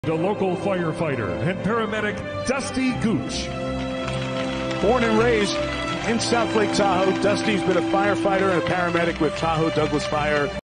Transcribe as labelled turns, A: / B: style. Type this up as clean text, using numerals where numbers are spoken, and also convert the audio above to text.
A: The local firefighter and paramedic Dusty Gooch.
B: Born and raised in South Lake Tahoe, Dusty's been a firefighter and a paramedic with Tahoe Douglas Fire